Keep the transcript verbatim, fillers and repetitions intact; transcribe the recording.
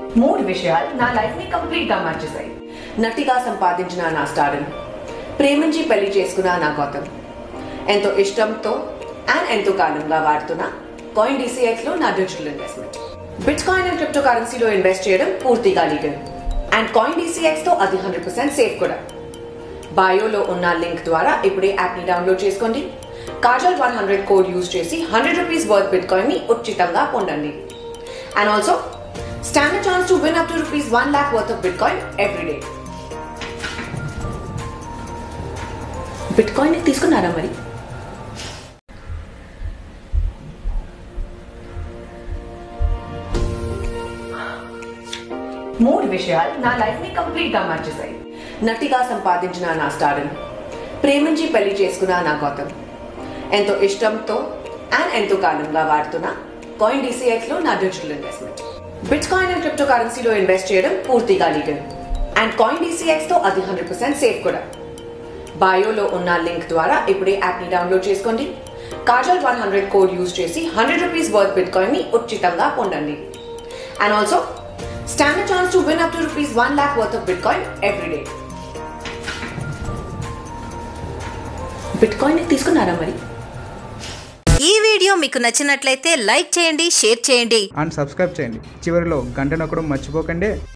మూడు విషయాలు నా లైఫ్ ని కంప్లీట్ గా మార్చేశాయి. నటిగా సంపాదించిన నా స్టార్డమ్, ప్రేమించి పెళ్లి చేసుకున్న నా గౌతమ్, ఎంతో ఇష్టంతో అండ్ ఎంతో కాలంగా వాడుతున్న కాయిన్ డీసీఎక్స్ లో నా digital investment. Bitcoin and crypto కరెన్సీలో ఇన్వెస్ట్ చేయడం పూర్తిగా లీగల్ అండ్ కాయిన్ డీసీఎక్స్ తో అది హండ్రెడ్ పర్సెంట్ సేఫ్ కూడా. బయోలో ఉన్న లింక్ ద్వారా ఇప్పుడే యాప్ ని డౌన్లోడ్ చేసుకోండి. Kajal one hundred code use చేసి hundred rupees worth bitcoin ని ఉచితంగా పొందండి. And also stand a chance to win up to rupees one lakh worth of Bitcoin every day. Bitcoin తీసుకున్నారా మరి? మూడు విషయాలు నా లైఫ్ ని కంప్లీట్ గా మార్చేశాయి. నటిగా సంపాదించిన నా స్టార్డమ్, ప్రేమించి పెళ్లి చేసుకున్న నా గౌతమ్, ఎంతో ఇష్టంతో అండ్ ఎంతో కాలంగా వాడుతున్న కాయిన్ డీసీఎక్స్ లో నా digital investment. Bitcoin and crypto కరెన్సీలో ఇన్వెస్ట్ చేయడం పూర్తిగా లీగల్ అండ్ కాయిన్ డీసీఎక్స్ తో అది హండ్రెడ్ పర్సెంట్ సేఫ్ కూడా. బయోలో ఉన్న లింక్ ద్వారా ఇప్పుడే యాప్ ని డౌన్లోడ్ చేసుకోండి. Kajal one hundred code use చేసి hundred rupees worth bitcoin ని ఉచితంగా పొందండి. And also stand a chance to win up to rupees one lakh worth of Bitcoin every day. Bitcoin తీసుకున్నారా మరి? ఈ వీడియో మీకు నచ్చినట్లయితే లైక్ చేయండి, షేర్ చేయండి అండ్ సబ్స్క్రైబ్ చేయండి. చివరిలో గంట నొక్కడం మర్చిపోకండి.